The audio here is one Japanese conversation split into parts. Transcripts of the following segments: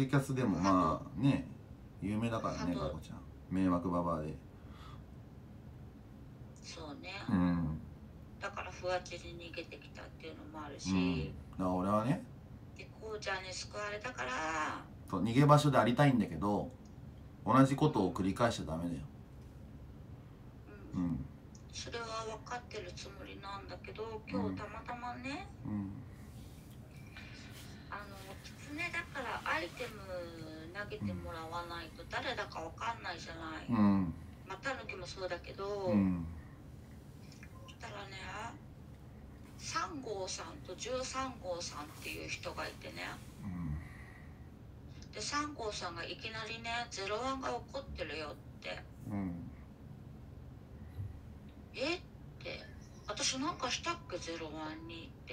ツイキャスでもまあね有名だからね、かこちゃん迷惑ババアで。 そうね、 だからフワチに逃げてきたっていうのもあるし、 だから俺はね、 でこうちゃんに救われたから逃げ場所でありたいんだけど、同じことを繰り返しちゃダメだよ。 それは分かってるつもりなんだけど、今日たまたまね、キツネだからアイテム投げてもらわないと誰だか分かんないじゃない。まあタヌキもそうだけど、そしたらね、3号さんと13号さんっていう人がいてね、で3号さんがいきなりね「01が起こってるよ」って、えって私なんかしたっけ01にって、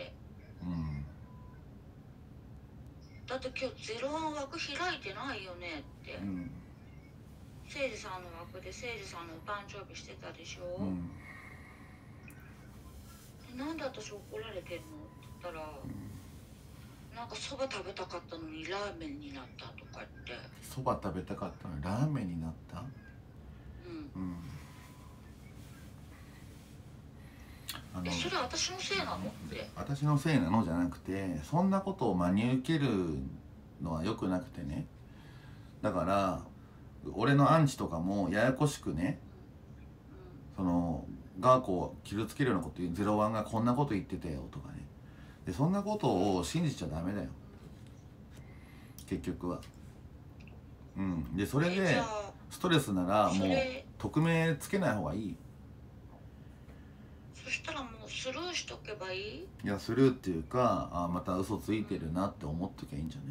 だって今日01枠開いてないよねって、誠司さんの枠で誠司さんのお誕生日してたでしょ、なんで私怒られてんのって言ったら、なんかそば食べたかったのにラーメンになったとか言って。 そば食べたかったのにラーメンになった。 それは私のせいなのって。 私のせいなのじゃなくて、そんなことを真に受けるのは良くなくてね。だから俺のアンチとかもややこしくね、そのガーコを傷つけるようなこと言う、01がこんなこと言ってたよとかね。でそんなことを信じちゃダメだよ結局は。でそれでストレスならもう匿名つけない方がいい。 そしたらもうスルーしとけばいい？ いやスルーっていうか、また嘘ついてるなって思っときゃいいんじゃね。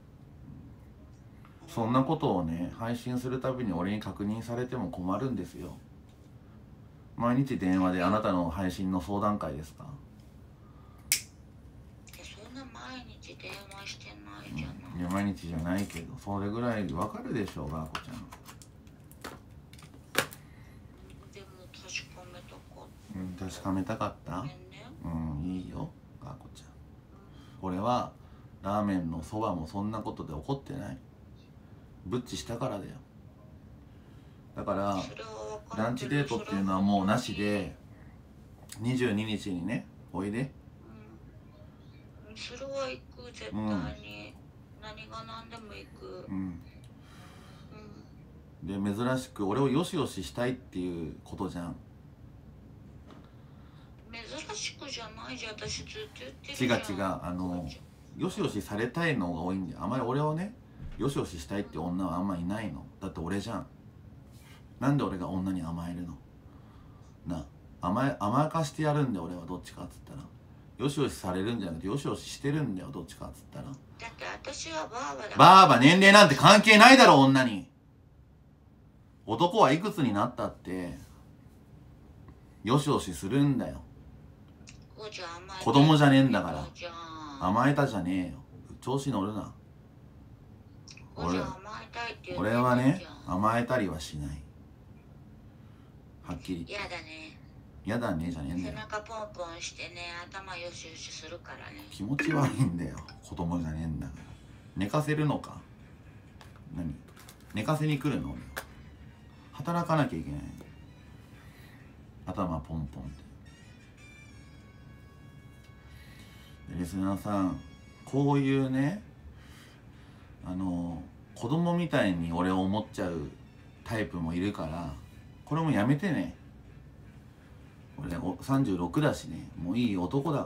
そんなことをね配信するたびに俺に確認されても困るんですよ。毎日電話で「あなたの配信の相談会ですか？」 そんな毎日電話してないじゃない。 いや毎日じゃないけどそれぐらいわかるでしょガーコちゃん。 でも確かめたかった。 確かめたかった？いいよガーコちゃん。俺はラーメンのそばもそんなことで怒ってない。ブッチしたからだよ。だからランチデートっていうのはもうなしで22日にねおいで。 それは行く絶対に、何が何でも行く。 で珍しく俺をよしよししたいっていうことじゃん。 珍しくじゃないじゃん、私ずっと言ってるじゃん。 違うよしよしされたいのが多いんだよ。あまり俺をねよしよししたいって女はあんまいないの。だって俺じゃん。なんで俺が女に甘えるのな。甘やかしてやるんだよ俺は。どっちかっつったらよしよしされるんじゃなくてよしよししてるんだよ。どっちかっつったら。だって私はバーバだ。 バーバ年齢なんて関係ないだろ女に。男はいくつになったってよしよしするんだよ。子供じゃねえんだから。甘えたじゃねえよ。調子乗るな。俺はね甘えたりはしない。はっきり。 やだね。 やだねじゃねえんだよ。 背中ポンポンしてね、頭よしよしするからね。 気持ち悪いんだよ。子供じゃねえんだから。寝かせるのか。何寝かせに来るの。働かなきゃいけない。頭ポンポンって。リスナーさん、こういうね子供みたいに俺を思っちゃうタイプもいるから、これもやめてね。俺36だしね、もういい男だから、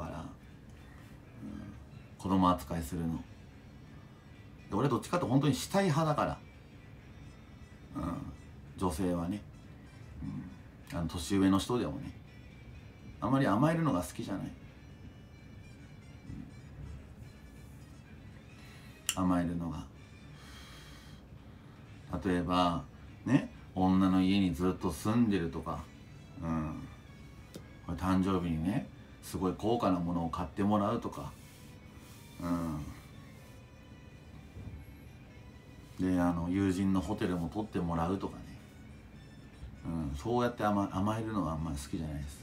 子供扱いするので。俺どっちかって本当にしたい派だから、女性はね、年上の人でもねあまり甘えるのが好きじゃない。甘えるのが。例えばね女の家にずっと住んでるとか、これ誕生日にねすごい高価なものを買ってもらうとか、で友人のホテルも取ってもらうとかね、そうやって甘えるのはあんまり好きじゃないです。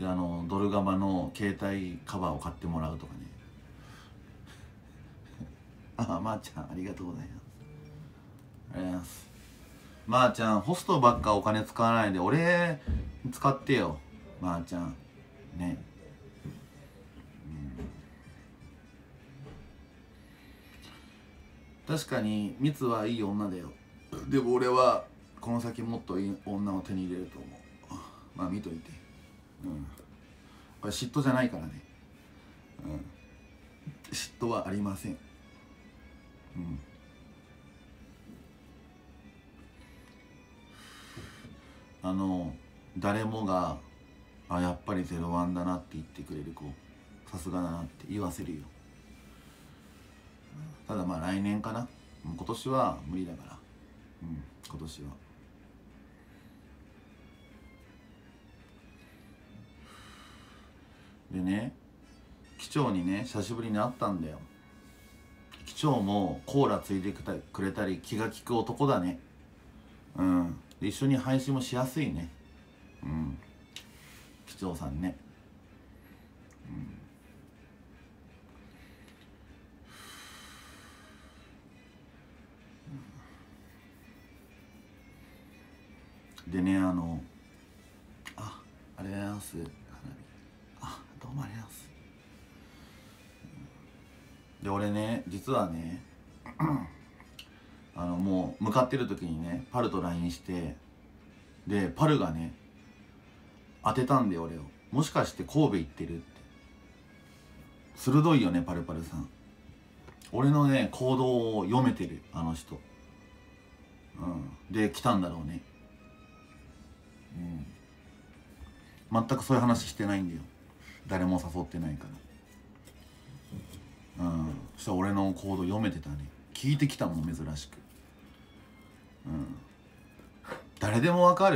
でドルガバの携帯カバーを買ってもらうとかね。あ、まーちゃんありがとうございます。ありがとうございます。まーちゃん、ホストばっかお金使わないで俺使ってよ、まーちゃんね。確かにミツはいい女だよ。でも俺はこの先もっといい女を手に入れると思う。まあ見といて。これ嫉妬じゃないからね。嫉妬はありません。誰もがやっぱり01だなって言ってくれる子、さすがだなって言わせるよ。ただまあ来年かな。今年は無理だから。今年は。でね、機長にね久しぶりに会ったんだよ。機長もコーラついてくれたり気が利く男だね。で一緒に配信もしやすいね。機長さんね。でね、ありがとうございます。どうもありがとうございます。で俺ね、実はねもう向かってる時にねパルと LINE して、でパルがね当てたんで俺を、もしかして神戸行ってるって。鋭いよねパルパルさん。俺のね行動を読めてるあの人。で来たんだろうね。全くそういう話してないんだよ。誰も誘ってないから。そしたら俺の行動読めてたね。聞いてきたもん珍しく。誰でもわかる？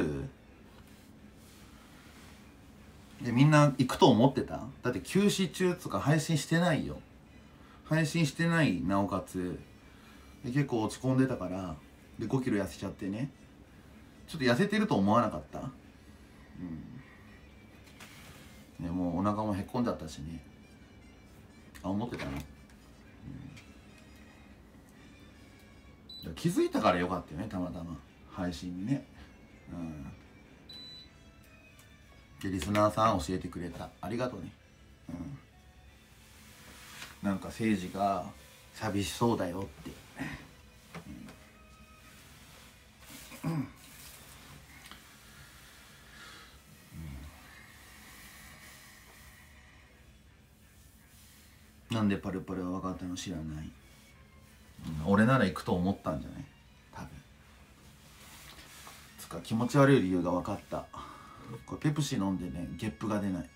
でみんな行くと思ってた？だって休止中とか配信してないよ。配信してない。なおかつで結構落ち込んでたから、で5キロ痩せちゃってね。ちょっと痩せてると思わなかった？ね、もうお腹もへっこんじゃったしね。思ってたの。気づいたからよかったよね、たまたま配信にね。でリスナーさん教えてくれた、ありがとうね。なんか誠治が寂しそうだよって。なんでパルパルは分かったの知らない。俺なら行くと思ったんじゃない？多分。つか気持ち悪い理由が分かった。これペプシ飲んでねゲップが出ない。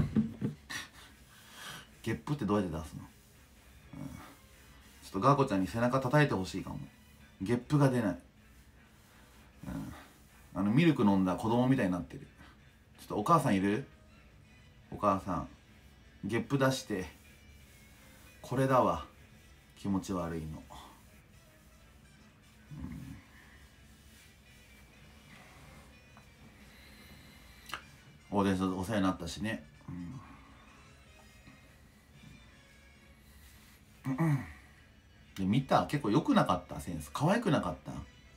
ゲップってどうやって出すの？ちょっとガーコちゃんに背中叩いてほしいかも。ゲップが出ない。ミルク飲んだ子供みたいになってる。ちょっとお母さんいる？お母さんゲップ出して。これだわ、気持ち悪いの。お世話になったしね。で見た？結構良くなかった？センス可愛くなかった？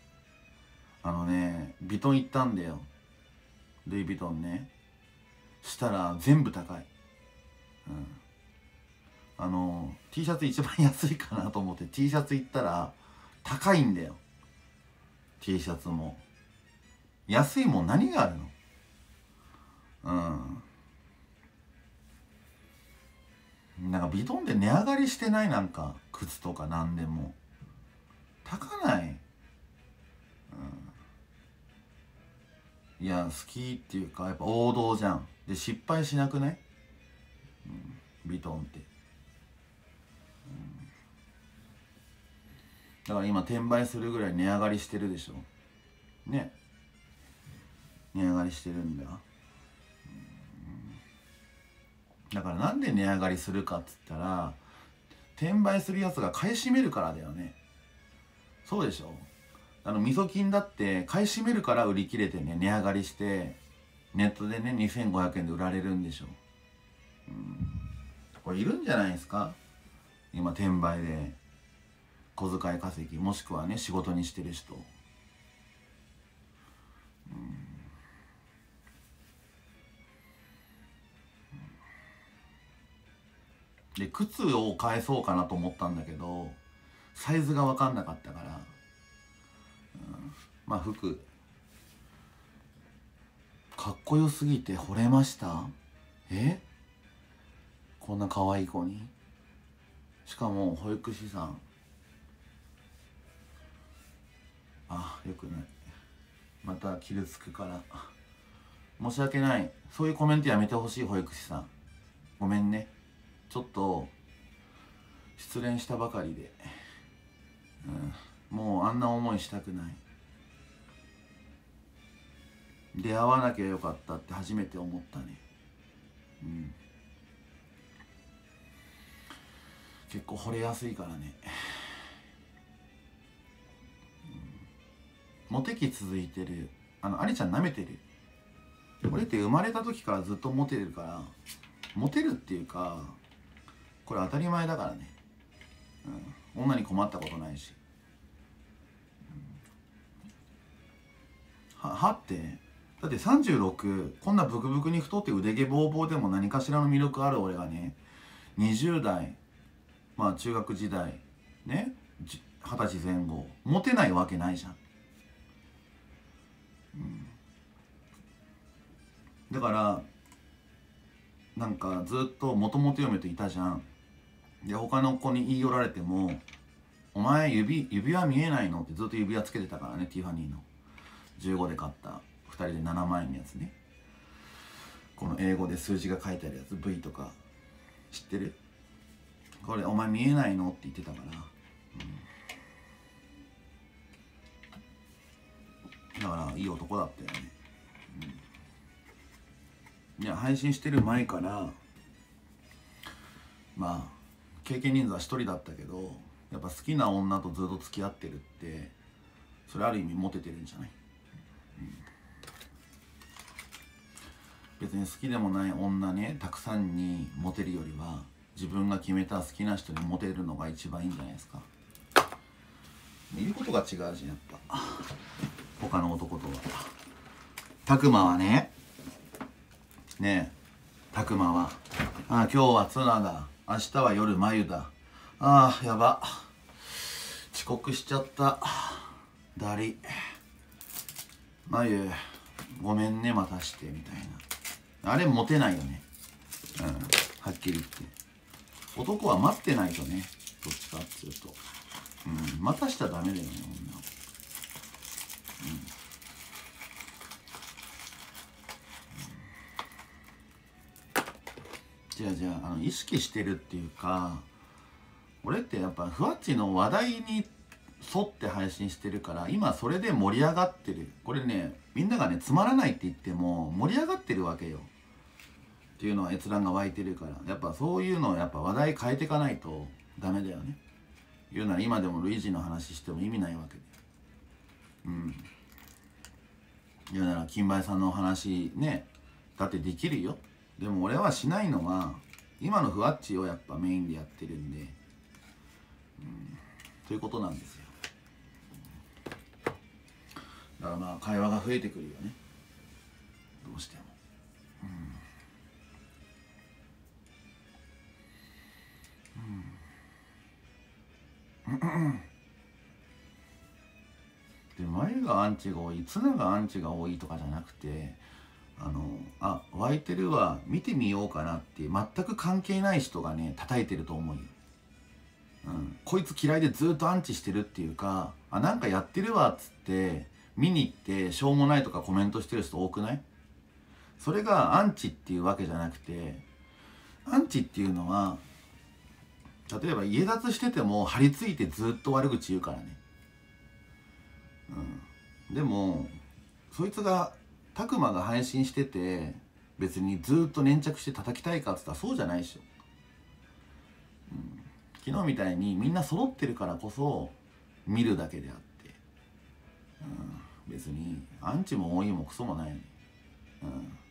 ヴィトン行ったんだよ。ルイ・ヴィトンね。したら全部高い。T シャツ一番安いかなと思って T シャツ行ったら高いんだよ。 T シャツも安いもん何があるの？なんかヴィトンで値上がりしてない？なんか靴とか何でも高ない？いや好きっていうかやっぱ王道じゃん。で失敗しなくない？ヴィトンって。だから今転売するぐらい値上がりしてるでしょね。値上がりしてるんだよ。だからなんで値上がりするかっつったら転売するやつが買い占めるからだよね。そうでしょ。味噌菌だって買い占めるから売り切れてね値上がりしてネットでね2500円で売られるんでしょ。これいるんじゃないですか今転売で小遣い稼ぎ、もしくはね仕事にしてる人。で靴を返そうかなと思ったんだけどサイズが分かんなかったから、まあ服かっこよすぎて惚れました。こんな可愛い子に、しかも保育士さん、よくない、また傷つくから申し訳ない。そういうコメントやめてほしい。保育士さんごめんね、ちょっと失恋したばかりで、もうあんな思いしたくない。出会わなきゃよかったって初めて思ったね。結構惚れやすいからね。モテ期続いてる。ありちゃん舐めてる。俺って生まれた時からずっとモテるから、モテるっていうかこれ当たり前だからね。女に困ったことないし。はってだって36、こんなブクブクに太って腕毛ボーボーでも何かしらの魅力ある俺がね、20代、まあ中学時代ね、20歳前後モテないわけないじゃん。だからなんかずっともともと嫁といたじゃん。で他の子に言い寄られても「お前指輪見えないの?」ってずっと指輪つけてたからね。ティファニーの15で買った2人で7万円のやつね。この英語で数字が書いてあるやつ V とか知ってる？これ「お前見えないの?」って言ってたから、だからいい男だったよね。いや配信してる前からまあ経験人数は1人だったけど、やっぱ好きな女とずっと付き合ってるってそれある意味モテてるんじゃない？別に好きでもない女ねたくさんにモテるよりは自分が決めた好きな人にモテるのが一番いいんじゃないですか。言うことが違うじゃんやっぱ他の男とは。たくまはねたくまは今日はツナだ、明日は夜眉だ、やば遅刻しちゃった、だり眉ごめんね待たしてみたいな。あれモテないよね。はっきり言って男は待ってないとね、どっちかっていうと、待たしちゃダメだよね女は。じゃあ意識してるっていうか、俺ってやっぱふわっちの話題に沿って配信してるから今それで盛り上がってる。これねみんながねつまらないって言っても盛り上がってるわけよっていうのは閲覧が湧いてるから、やっぱそういうのをやっぱ話題変えていかないとダメだよね。言うなら今でもルイージの話しても意味ないわけで、言うなら金梅さんの話ねだってできるよ。でも俺はしないのは今のふわっちをやっぱメインでやってるんで、ということなんですよ。だからまあ会話が増えてくるよねどうしても。で眉がアンチが多い、ツナがアンチが多いとかじゃなくて、湧いてるわ見てみようかなって全く関係ない人がね叩いてると思うよ。こいつ嫌いでずっとアンチしてるっていうか、なんかやってるわっつって見に行ってしょうもないとかコメントしてる人多くない？それがアンチっていうわけじゃなくて、アンチっていうのは例えば家脱してても張り付いてずっと悪口言うからね。でもそいつがたくまが配信してて別にずっと粘着して叩きたいかっつったらそうじゃないでしょ。昨日みたいにみんな揃ってるからこそ見るだけであって、別にアンチも多いもクソもないよね。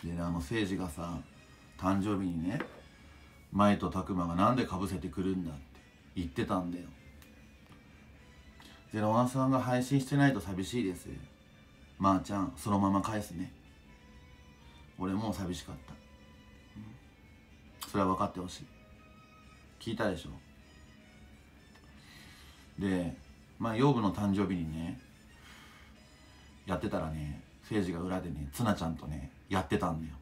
で誠司がさ誕生日にね舞と拓磨がなんでかぶせてくるんだって言ってたんだよ。ゼロワンさんが配信してないと寂しいです。まーちゃんそのまま返すね。俺もう寂しかった、それは分かってほしい。聞いたでしょ。で養父の誕生日にねやってたらね誠司が裏でねツナちゃんとねやってたんだよ。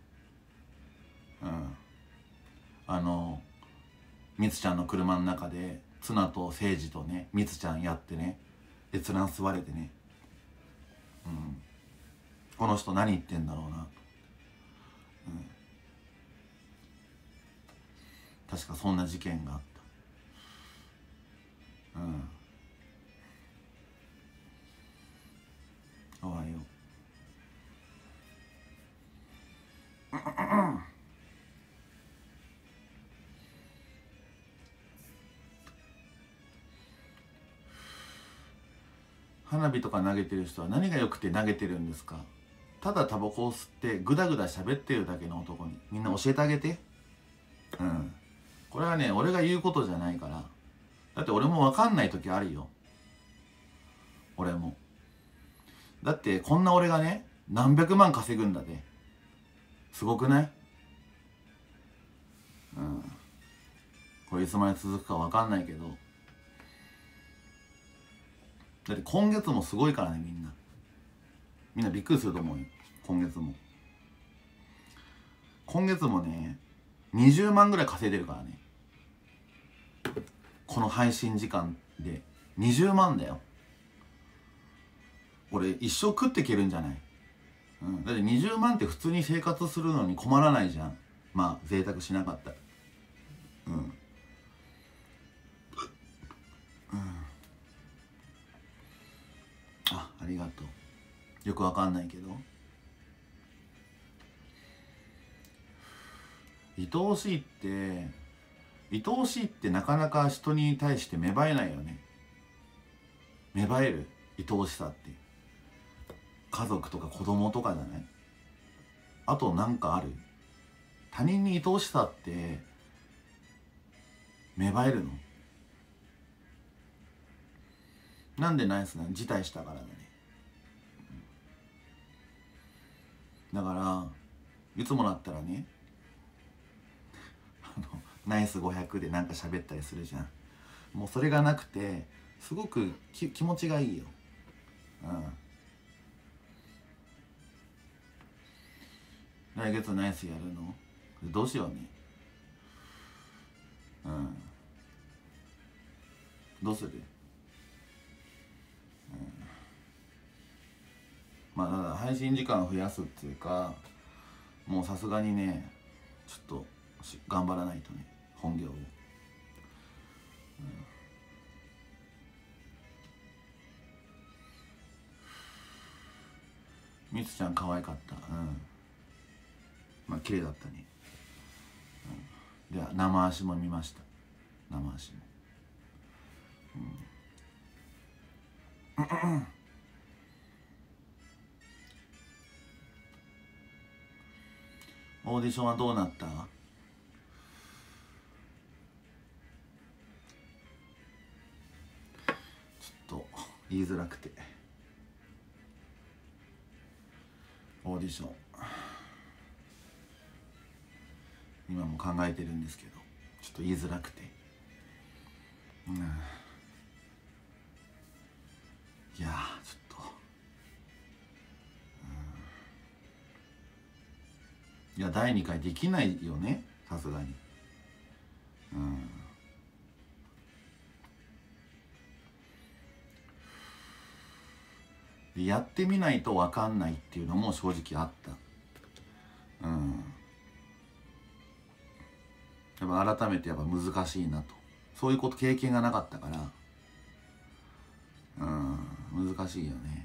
みつちゃんの車の中でツナと誠司とねみつちゃんやってね、でツナ吸われてね、この人何言ってんだろうな、確かそんな事件があった。おはよう。花火とか投げてる人は何が良くて投げてるんですか。ただタバコを吸ってグダグダ喋ってるだけの男にみんな教えてあげて。これはね俺が言うことじゃないから。だって俺も分かんない時あるよ。俺もだってこんな俺がね何百万稼ぐんだぜ。すごくない？これいつまで続くか分かんないけど、だって今月もすごいからね。みんなびっくりすると思うよ。今月もね20万ぐらい稼いでるからね。この配信時間で20万だよ。俺一生食っていけるんじゃない？だって20万って普通に生活するのに困らないじゃん。贅沢しなかったら。ありがとう。よくわかんないけど愛おしいってなかなか人に対して芽生えないよね。芽生える愛おしさって家族とか子供とかじゃない？あとなんかある？他人に愛おしさって芽生えるの？なんでないっすね。辞退したからだね。だからいつもだったらねナイス500でなんか喋ったりするじゃん。もうそれがなくてすごく気持ちがいいよ。来月ナイスやるの？どうしようね。どうする？だから配信時間を増やすっていうか、もうさすがにねちょっと頑張らないとね、本業を。みつちゃん可愛かった。綺麗だったね。では生足も見ました。生足も。オーディションはどうなった？ちょっと言いづらくて。オーディション今も考えてるんですけど、ちょっと言いづらくて。いやちょっといや第2回できないよね、さすがに。やってみないと分かんないっていうのも正直あった。やっぱ改めてやっぱ難しいなと。そういう経験がなかったから難しいよね。